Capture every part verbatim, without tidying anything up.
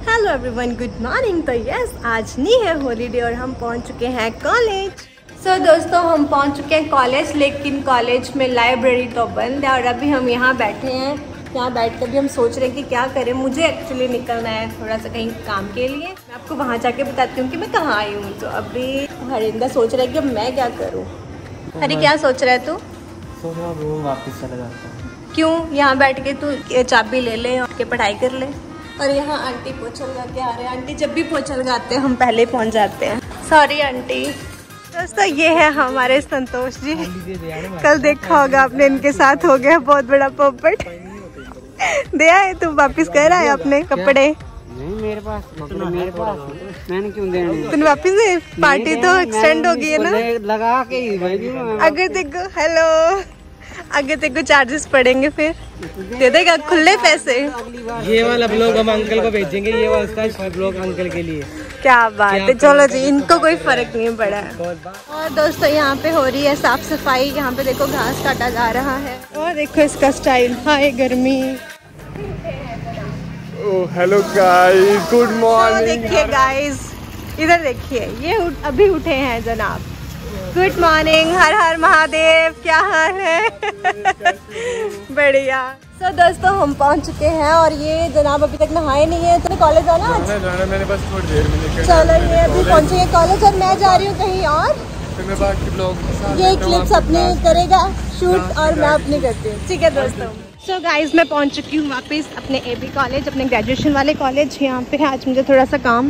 Hello everyone, good morning. तो yes, आज नहीं है हॉलीडे और हम पहुंच चुके हैं कॉलेज। सो so, दोस्तों हम पहुंच चुके हैं कॉलेज, लेकिन कॉलेज में लाइब्रेरी तो बंद है और अभी हम यहाँ बैठे हैं। यहाँ बैठ कर भी हम सोच रहे हैं कि क्या करें। मुझे एक्चुअली निकलना है थोड़ा सा कहीं काम के लिए। मैं आपको वहाँ जाके बताती हूँ कि मैं कहाँ आई हूँ। तो अभी हरिंदा सोच रहा है कि मैं क्या करूँ। अरे क्या सोच रहा है तू? सोच रहा हूँ वापस चला जाता हूँ। क्यों? यहाँ बैठ के तू चाबी ले ले और के पढ़ाई कर ले। और यहाँ आंटी पोछा लगा के आ रहे हैं। आंटी जब भी पोछा लगाते हैं हम पहले पहुँच जाते हैं। Sorry aunty. दोस्तों ये है हमारे संतोष जी। कल देखा होगा आपने, इनके साथ हो गया बहुत बड़ा पोपट। दे आए तुम वापिस कर आए अपने कपड़े? नहीं मेरे पास, मेरे पास मैंने क्यों देने। तुम वापिस दे? पार्टी तो एक्सटेंड हो गई है ना। लगा के अगर देखो हेलो अगर तेको चार्जेस पड़ेंगे फिर दे देगा खुले पैसे। ये वाला ब्लॉग हम अंकल को भेजेंगे, ये वाला उसका ब्लॉग अंकल के लिए। क्या बात है। चलो जी, इनको कोई फर्क नहीं पड़ा है। और दोस्तों यहाँ पे हो रही है साफ सफाई। यहाँ पे देखो घास काटा जा रहा है और देखो इसका स्टाइल। हाय गर्मी। Oh hello guys, good morning. देखिए गाइस, इधर देखिए, ये उठ, अभी उठे हैं जनाब। गुड मॉर्निंग, हर हर महादेव। क्या हाल है? बढ़िया। सो so, दोस्तों हम पहुंच चुके हैं और ये जनाब अभी तक नहाए नहीं है। तो कॉलेज आना आज? जाना मैंने बस थोड़ी देर में निकल। चलो ये अभी पहुंचेंगे कॉलेज और मैं जा रही हूँ कहीं और। फिर मैं बाकी ब्लॉग ये क्लिप्स अपने करेगा शूट और मैं अपनी करती हूँ। ठीक है दोस्तों। सो so, गाइज मैं पहुंच चुकी हूँ वापस अपने एबी कॉलेज, अपने ग्रेजुएशन वाले कॉलेज। यहाँ पे आज मुझे थोड़ा सा काम।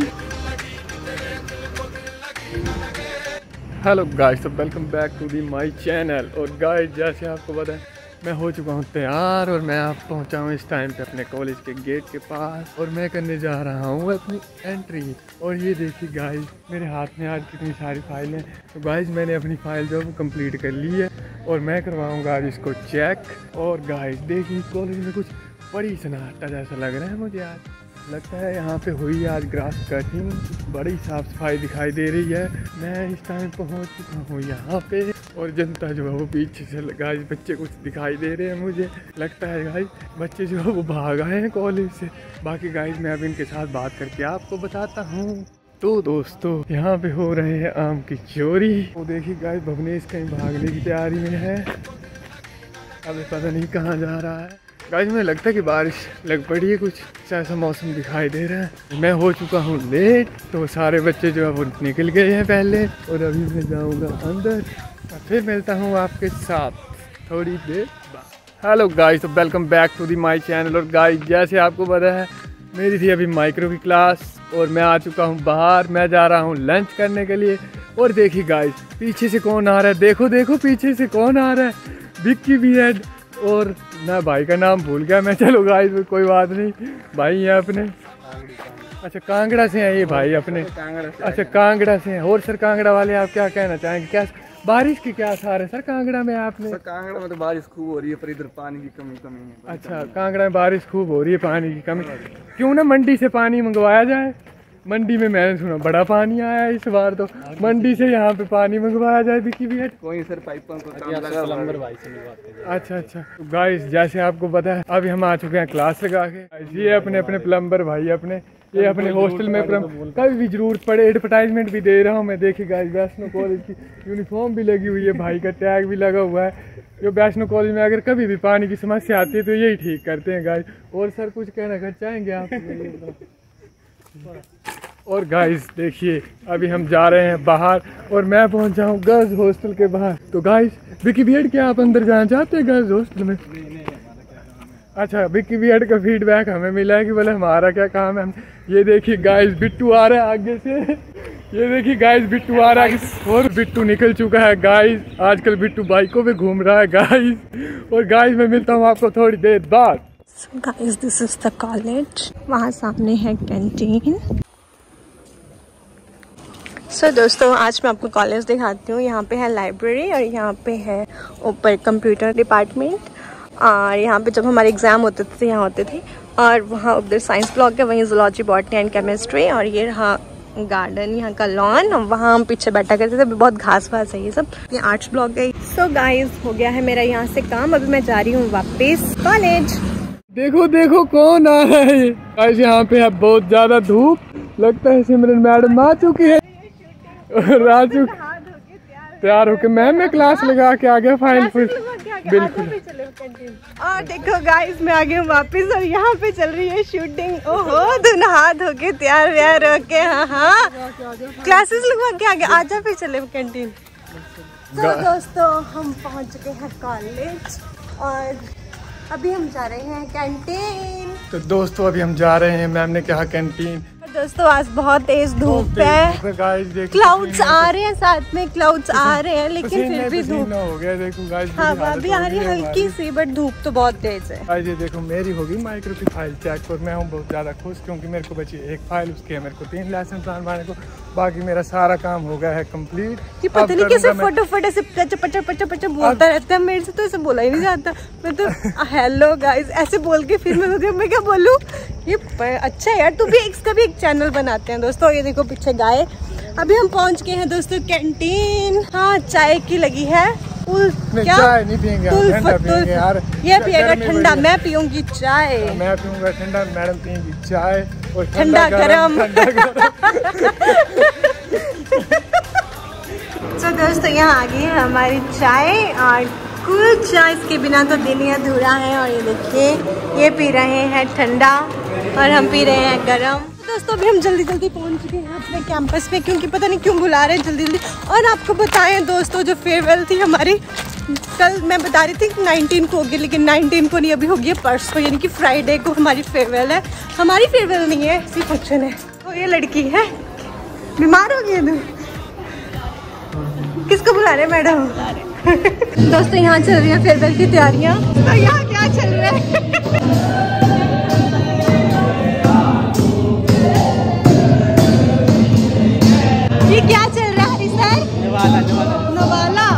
हेलो गाइस, तो welcome back to the my channel. और गाइस जैसे आपको पता है मैं हो चुका हूँ तैयार और मैं आप पहुँचा हूँ इस टाइम पे अपने कॉलेज के गेट के पास और मैं करने जा रहा हूँ अपनी एंट्री। और ये देखिए गाइस, मेरे हाथ में आज कितनी सारी फाइलें। तो गाइस मैंने अपनी फाइल जो है वो कंप्लीट कर ली है और मैं करवाऊँगा आज इसको चेक। और गाइस देखिए कॉलेज में कुछ बड़ी सन्नाटा जैसा लग रहा है मुझे। आज लगता है यहाँ पे हुई आज ग्रास कटिंग, बड़ी साफ सफाई दिखाई दे रही है। मैं इस टाइम पहुँच चुका हूँ यहाँ पे और जनता जो है वो पीछे से गाइस, बच्चे कुछ दिखाई दे रहे हैं मुझे। लगता है गाइस बच्चे जो है वो भाग आए हैं कॉलेज से। बाकी गाइस मैं अब इनके साथ बात करके आपको बताता हूँ। तो दोस्तों यहाँ पे हो रहे हैं आम की चोरी। वो देखिए गाइस भवनेश कहीं भागने की तैयारी में है। अभी पता नहीं कहाँ जा रहा है। गाइस मुझे लगता है कि बारिश लग पड़ी है, कुछ ऐसा मौसम दिखाई दे रहा है। मैं हो चुका हूँ लेट, तो सारे बच्चे जो है वो निकल गए हैं पहले और अभी मैं जाऊँगा अंदर और फिर मिलता हूँ आपके साथ थोड़ी देर बाद। हेलो गाइस, तो welcome back to the my channel. और गाइस जैसे आपको पता है मेरी थी अभी माइक्रो की क्लास और मैं आ चुका हूँ बाहर। मैं जा रहा हूँ लंच करने के लिए। और देखिए गाइस पीछे से कौन आ रहा है, देखो देखो पीछे से कौन आ रहा है। विक्की भी है और मैं भाई का नाम भूल गया मैं। चलो गाइस कोई बात नहीं, भाई हैं अपने। अच्छा कांगड़ा से हैं ये भाई अपने। अच्छा कांगड़ा से हैं। और सर कांगड़ा वाले आप क्या कहना चाहेंगे? क्या बारिश की क्या आसार है सर कांगड़ा में? आपने सर कांगड़ा में तो बारिश खूब हो रही है पर इधर पानी की कमी कमी है। अच्छा कांगड़ा में बारिश खूब हो रही है, पानी की कमी। क्यों ना मंडी से पानी मंगवाया जाए। मंडी में मैंने सुना बड़ा पानी आया है इस बार, तो मंडी से यहाँ पे पानी मंगवाया जाए। बिकी भी है कोई सर पाइपों को काम लगा प्लम्बर भाई से मिलवाते हैं। अच्छा अच्छा तो गाइस जैसे आपको पता है अभी हम आ चुके हैं क्लास लगा के। ये अपने अपने प्लम्बर भाई अपने, ये अपने हॉस्टल में कभी भी जरूरत पड़े एडवर्टाइजमेंट भी दे रहा हूँ मैं। देखिए गाइस वैष्णो कॉलेज की यूनिफॉर्म भी लगी हुई है, भाई का टैग भी लगा हुआ है। जो वैष्णो कॉलेज में अगर कभी भी पानी की समस्या आती है तो यही ठीक करते हैं गाइस। और सर कुछ कहना कर चाहेंगे आप? और गाइस देखिए अभी हम जा रहे हैं बाहर और मैं पहुंचा हूँ गर्ल्स हॉस्टल के बाहर। तो गाइस विकी बीएड क्या आप अंदर जाना चाहते हैं गर्ल्स हॉस्टल में? अच्छा विकी बीएड का फीडबैक हमें मिला है कि बोले हमारा क्या काम है। हम ये देखिए गाइस बिट्टू आ रहा है आगे से। ये देखिए गाइस बिट्टू आ रहा है और बिट्टू निकल चुका है गाइस। आजकल बिट्टू बाइकों पे घूम रहा है गाइस। और गाइस मैं मिलता हूँ आपको थोड़ी देर बाद। So guys, this is the college. वहाँ सामने है कैंटीन। सो so, दोस्तों आज मैं आपको कॉलेज दिखाती हूँ। यहाँ पे है लाइब्रेरी और यहाँ पे है ऊपर कंप्यूटर डिपार्टमेंट। और यहाँ पे जब हमारे एग्ज़ाम होते थे यहाँ होते थे। और वहाँ उधर साइंस ब्लॉक है, वहीं जूलॉजी बॉटनी एंड केमिस्ट्री। और ये रहा गार्डन, यहाँ का लॉन। वहाँ हम पीछे बैठा करते थे, बहुत घास वास है ये सब। ये आर्ट्स ब्लॉक है। सो so, गाइज हो गया है मेरा यहाँ से काम। अभी मैं जा रही हूँ वापस कॉलेज। देखो देखो कौन आ रहा है। गाइस यहाँ पे है बहुत ज्यादा धूप, लगता है सिमरन मैडम आ चुकी है। राजू तैयार होके मैम मैं क्लास लगा के आ गया फाइल फिर बिल्कुल। और देखो गाइस मैं आ गई हूँ वापिस और यहाँ पे चल रही है शूटिंग। ओहो दोनों हाथ होके तैयार व्यार होके हाँ हाँ क्लासेस लगवा के आ गए। आजा फिर चले कैंटीन। तो दोस्तों हम पहुँच चुके हैं कॉलेज और अभी हम जा रहे हैं कैंटीन। तो दोस्तों अभी हम जा रहे हैं, मैम ने कहा कैंटीन। दोस्तों आज बहुत तेज धूप है, क्लाउड्स आ रहे हैं साथ में, क्लाउड्स आ रहे हैं लेकिन फिर भी धूप हो गया। देखो गाइस हवा भी आ रही है हल्की सी, बट धूप तो बहुत तेज है। गाइस ये देखो मेरी होगी माइक्रो की फाइल चेक और मैं हूँ बहुत ज्यादा खुश क्योंकि मेरे को बची एक फाइल, उसके मेरे को तीन लेसन प्लान बनाने को, बाकी मेरा सारा काम हो गया है कंप्लीट। ये पता नहीं कैसे फटाफट ऐसे पचा पचा पचा पचा बोलता रहता है, मेरे से तो ऐसे बोला ही नहीं जाता। मैं तो हेलो गाइस ऐसे बोल के फिर मैं मैं क्या बोलूँ। ये अच्छा है यार, तू भी इसका भी एक चैनल बनाते हैं दोस्तों। ये देखो पीछे गाय। अभी हम पहुंच गए हैं दोस्तों कैंटीन। हाँ चाय की लगी है उल, नहीं, क्या चाय नहीं पियेंगे, तुल, ठंडा तुल, पियेंगे यार। ये पिएगा ठंडा, मैं पीऊंगी चाय। मैं पीऊंगा ठंडा, मैडम पियेंगी चाय और ठंडा गरम। तो दोस्तों यहाँ आ गई है हमारी चाय और कूल चाय, इसके बिना तो दिन ही अधूरा है। और ये देखिए ये पी रहे हैं ठंडा और हम पी रहे हैं गरम। दोस्तों अभी हम जल्दी जल्दी पहुंच चुके हैं अपने कैंपस में क्योंकि पता नहीं क्यों बुला रहे हैं जल्दी जल्दी। और आपको बताएं दोस्तों जो फेयरवेल थी हमारी, कल मैं बता रही थी नाइनटीन को होगी, लेकिन नाइनटीन को नहीं, अभी होगी परसों यानी कि फ्राइडे को हमारी फेयरवेल है। हमारी फेयरवेल नहीं है, इसी फंक्शन है। तो ये लड़की है बीमार हो गई है, किसको बुला रहे मैडम? दोस्तों यहाँ चल रही है फेयरवेल की तैयारियाँ। तो यहाँ क्या चल रहा है? ये क्या चल रहा है सर? नवाला नवाला नवाला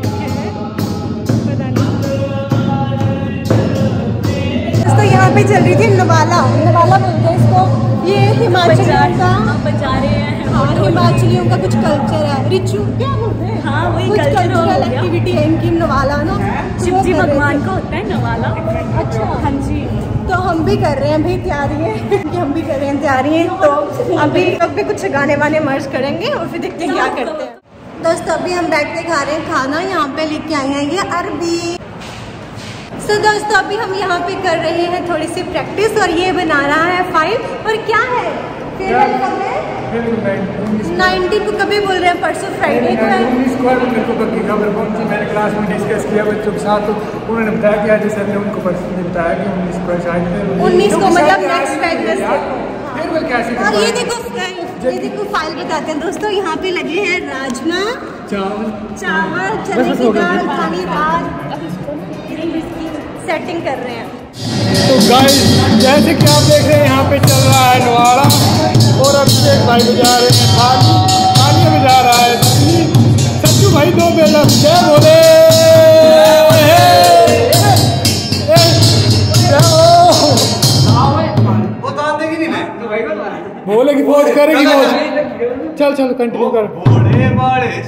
दोस्तों यहाँ पे चल रही थी नवाला, नवाला बोलते हैं इसको। ये हिमाचलियों का बजा रहे हैं। हाँ हिमाचलियों का कुछ कल्चर है, रिचुअल क्या बोलते हैं? हाँ वही कुछ कल्चरल एक्टिविटी है इनकी नवाला ना, शिव जी भगवान का होता है नवाला। अच्छा हाँ जी, तो हम भी कर रहे हैं भाई तैयारी है कि हम भी कर रहे हैं तैयारी है। तो अभी लोग भी कुछ गाने वाने मर्ज करेंगे और फिर देखते हैं क्या करते हैं। दोस्तों अभी हम बैठ के खा रहे हैं खाना, यहाँ पे लेके आए हैं ये अरबी। सो so, दोस्तों अभी हम यहाँ पे कर रहे हैं थोड़ी सी प्रैक्टिस और ये बना रहा है फाइल। और क्या है फेयरवेल कब है? नाइनटीन को कभी बोल रहे हैं, परसों फ्राइडे को है। उन्नीस को मेरे को पक्की खबर पहुंची, मैंने क्लास में डिस्कस किया बच्चों के साथ, तो उन्होंने बताया कि आज सर ने उनको पर्सनली बताया कि उन्नीस को शायद उन्नीस को मतलब नेक्स्ट वेडनेसडे। फेयरवेल कैसे? और ये देखो ये देखो फाइल बताते हैं दोस्तों, यहाँ पे लगे हैं राजमा चावल चावल चने की दाल पानी दाल, सेटिंग कर रहे हैं। तो गाइस जैसे कि आप देख रहे हैं यहाँ पे चल रहा है नवाड़ा और अब एक भाई बजा रहे हैं थाली, थाली बजा रहा है सच्चू भाई। दो बेला जय बोले बोलेगी फोन करेगी फोन। चल चल कंटिन्यू कर। बड़े बड़े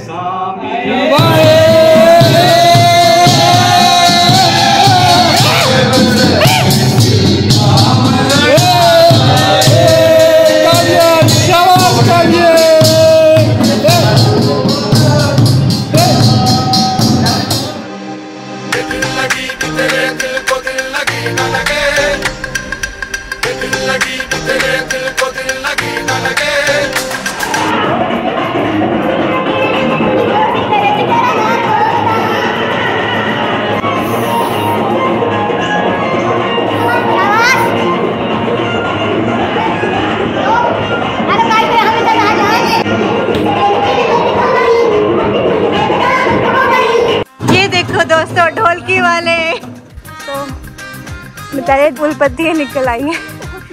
दोस्तों ढोलकी वाले तो बेचारे फूलपत्तियाँ निकल आई हैं।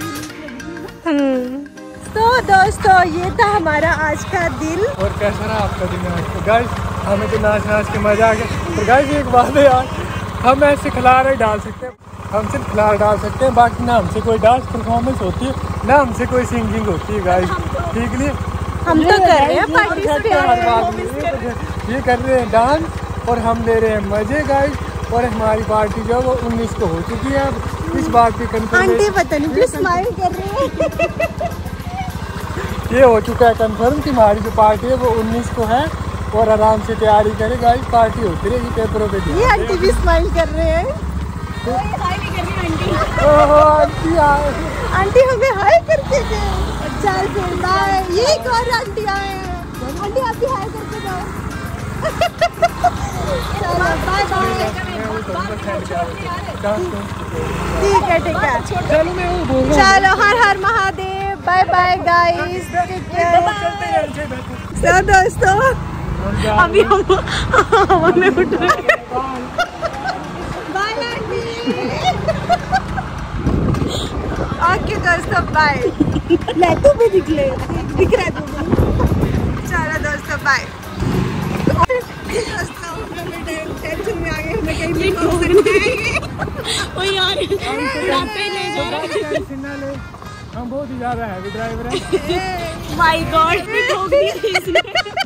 तो दोस्तों ये था हमारा आज का दिन। और कैसा रहा आपका दिन आज? तो गाइस हमें तो नाच नाच के मजा आ गया। तो गाइस एक बात है यार, हम ऐसे खिलाड़ी डाल सकते हैं, हम सिर्फ खिलाड़ी डाल सकते हैं, बाकी ना हमसे कोई डांस परफॉर्मेंस होती है ना हमसे कोई सिंगिंग होती है गाइस। ठीक नहीं, हम तो कर रहे हैं पार्टिसिपेट, ये कर रहे हैं डांस और हम ले रहे हैं मजे गाइस। और हमारी पार्टी जो है वो उन्नीस को हो चुकी है अब, इस बात की कंफर्म आंटी पता नहीं क्यों स्माइल कर रही है। ये हो चुका है कंफर्म कि हमारी जो पार्टी है वो उन्नीस को है और आराम से तैयारी करें गाइस, पार्टी होती रहेगी पेपरों पे। ये आंटी भी स्माइल कर रहे हैं। ओहो आंटी आए, आंटी हमें हाय करके दे। चल फिर बाय। ये एक और आंटी आए हैं। आंटी आप भी हाय करके जाओ। चलो बाय बाय। ठीक है ठीक है, चलो मैं वो बोल रहा चलो हर हर Mahadev. Bye bye guys, take care. तो दोस्तों अभी हम हवा में उठ रहे हैं। Bye aunty. ओके दोस्तों बाय। लैटू भी दिखले दिख रहा है तुम्हें। चलो दोस्तों बाय। दोस्तों हमें टेंशन में आ गए, हमें कहीं भी ठोक सकते हैं। ओ यार यहाँ पे ले जा रहा है। हम बहुत ही ज्यादा हैवी ड्राइवर हैं। माय गॉड ठोक दी इसने।